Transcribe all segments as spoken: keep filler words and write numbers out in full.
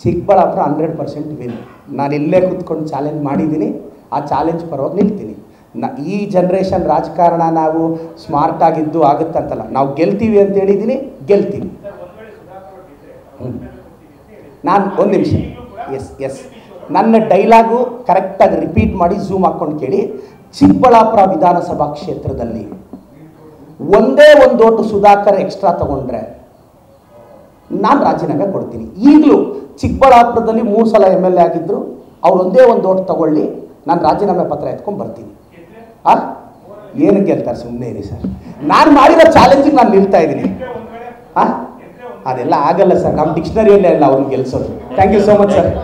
Chikkaballapur hundred percent win. ನಾನು ಇಲ್ಲೇ ಕೂತ್ಕೊಂಡು ಚಾಲೆಂಜ್ ಮಾಡಿದ್ದೀನಿ, ಆ ಚಾಲೆಂಜ್ ಪರವಾಗಿ ನಿಲ್ತೀನಿ. ನ ಈ ಜನ್ರೇಷನ್ ರಾಜಕಾರಣ ನಾವು ಸ್ಮಾರ್ಟ್ ಆಗಿದ್ದು ಆಗುತ್ತಂತಲ್ಲ, ನಾವು ಗೆಲ್ತೀವಿ ಅಂತ ಹೇಳಿದ್ದೀನಿ, ಗೆಲ್ತೀವಿ. ಹ್ಞೂ ನಾನು ಒಂದು ನಿಮಿಷ, ಎಸ್ ಎಸ್ ನನ್ನ ಡೈಲಾಗು ಕರೆಕ್ಟಾಗಿ ರಿಪೀಟ್ ಮಾಡಿ ಝೂಮ್ ಹಾಕ್ಕೊಂಡು ಕೇಳಿ. ಚಿಕ್ಕಬಳ್ಳಾಪುರ ವಿಧಾನಸಭಾ ಕ್ಷೇತ್ರದಲ್ಲಿ ಒಂದೇ ಒಂದು ಓಟು ಸುಧಾಕರ್ ಎಕ್ಸ್ಟ್ರಾ ತಗೊಂಡ್ರೆ ನಾನು ರಾಜೀನಾಮೆ ಕೊಡ್ತೀನಿ. ಈಗಲೂ ಚಿಕ್ಕಬಳ್ಳಾಪುರದಲ್ಲಿ ಮೂರು ಸಲ ಎಮ್ ಎಲ್ ಎ ಆಗಿದ್ದರು, ಅವ್ರು ಒಂದೇ ಒಂದು ಓಟ್ ತಗೊಳ್ಳಿ, ನಾನು ರಾಜೀನಾಮೆ ಪತ್ರ ಎತ್ಕೊಂಡು ಬರ್ತೀನಿ. ಆ ಏನು ಗೆಲ್ತಾರೆ, ಸುಮ್ಮನೆ ಇರಿ ಸರ್. ನಾನು ಮಾಡಿರೋ ಚಾಲೆಂಜಿಗೆ ನಾನು ನಿಲ್ತಾ ಇದ್ದೀನಿ. ಹಾಂ ಅದೆಲ್ಲ ಆಗಲ್ಲ ಸರ್, ನಮ್ಮ ಡಿಕ್ಷನರಿಯಲ್ಲೇ ಅಲ್ಲ ಅವ್ರನ್ನ ಗೆಲ್ಸೋದು. Thank you so much sir.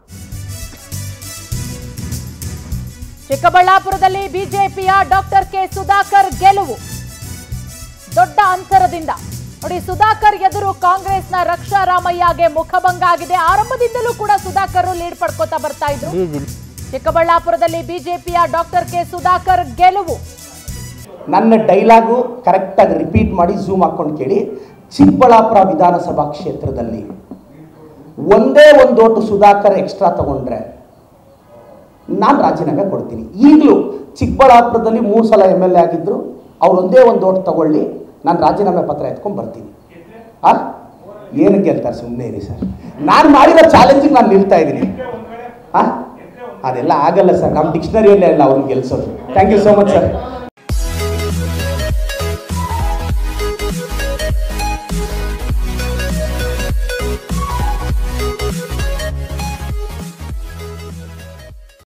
ಚಿಕ್ಕಬಳ್ಳಾಪುರದಲ್ಲಿ ಬಿಜೆಪಿಯ ಡಾಕ್ಟರ್ ಕೆ ಸುಧಾಕರ್ ಗೆಲುವು ದೊಡ್ಡ ಅಂತರದಿಂದ. ನೋಡಿ, ಸುಧಾಕರ್ ಎದುರು ಕಾಂಗ್ರೆಸ್ನ ರಕ್ಷಾ ರಾಮಯ್ಯಗೆ ಮುಖಭಂಗ ಆಗಿದೆ. ಆರಂಭದಿಂದಲೂ ಕೂಡ ಸುಧಾಕರ್ ಲೀಡ್ ಪಡ್ಕೋತಾ ಬರ್ತಾ ಇದ್ರು. ಚಿಕ್ಕಬಳ್ಳಾಪುರದಲ್ಲಿ ಬಿಜೆಪಿಯ ಡಾಕ್ಟರ್ ಕೆ ಸುಧಾಕರ್ ಗೆಲುವು. ನನ್ನ ಡೈಲಾಗು ಕರೆಕ್ಟಾಗಿ ರಿಪೀಟ್ ಮಾಡಿ ಝೂಮ್ ಹಾಕ್ಕೊಂಡು ಕೇಳಿ. ಚಿಕ್ಕಬಳ್ಳಾಪುರ ವಿಧಾನಸಭಾ ಕ್ಷೇತ್ರದಲ್ಲಿ ಒಂದೇ ಒಂದು ಓಟು ಸುಧಾಕರ್ ಎಕ್ಸ್ಟ್ರಾ ತಗೊಂಡ್ರೆ ನಾನು ರಾಜೀನಾಮೆ ಕೊಡ್ತೀನಿ. ಈಗಲೂ ಚಿಕ್ಕಬಳ್ಳಾಪುರದಲ್ಲಿ ಮೂರು ಸಲ ಎಮ್ ಎಲ್ ಎ ಆಗಿದ್ದರು, ಅವ್ರು ಒಂದೇ ಒಂದು ಓಟ್ ತಗೊಳ್ಳಿ, ನಾನು ರಾಜೀನಾಮೆ ಪತ್ರ ಎತ್ಕೊಂಡು ಬರ್ತೀನಿ. ಆ ಏನು ಗೆಲ್ತಾರೆ, ಸುಮ್ಮನೆ ಇರಿ ಸರ್. ನಾನು ಮಾಡಿರೋ ಚಾಲೆಂಜಿಗೆ ನಾನು ನಿಲ್ತಾ ಇದ್ದೀನಿ. ಹಾಂ ಅದೆಲ್ಲ ಆಗಲ್ಲ ಸರ್, ನಮ್ಮ ಡಿಕ್ಷನರಿಯಲ್ಲೇ ಅಲ್ಲ ಅವ್ರನ್ನ ಗೆಲ್ಸೋದು. Thank you so much sir.